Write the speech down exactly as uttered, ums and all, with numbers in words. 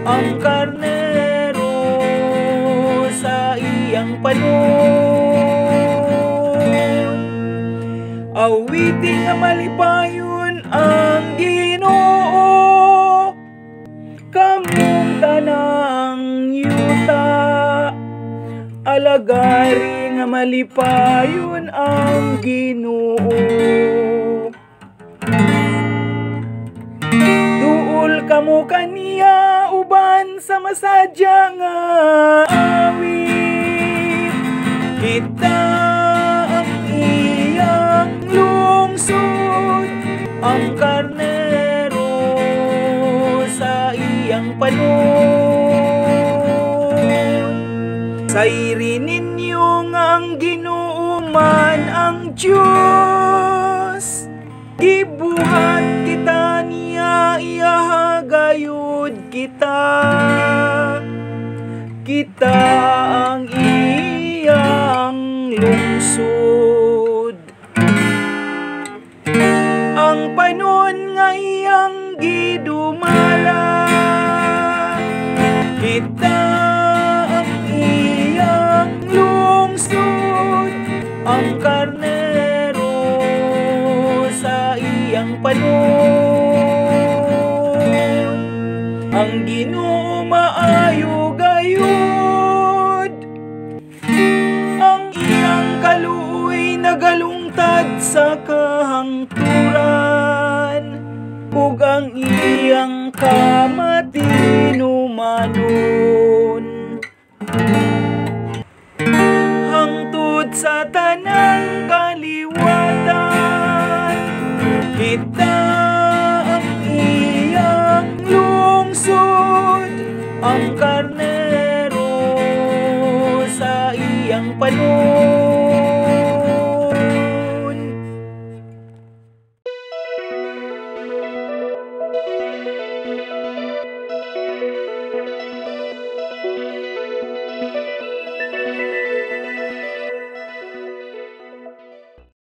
ang karnero sa iyang panon. Awiting nga malipayon ang Ginoo, kamong tanang yuta. Alagari nga malipayon ang Ginoo. Duol kamo kaniya uban sa masadya nga awit. Kita ang iyang lungsod, ang karnero sa iyang panon. Sayri ninyo nga ang Ginoo man ang Diyos. Gibuhat kita niya, iyahagayod kita. Kita ang iyang lungsod. Ang panon nga iyang gidumala, kita ang iyang lungsod, ang karnero sa iyang panon. Ang Ginoo maayo gayud, ang iyang kaluoy nagalungtad sa kahangturan, ug ang iyang kamatinumanon. Hangtod sa tanang kaliwatan, kita ang iyang lungsod, ang karne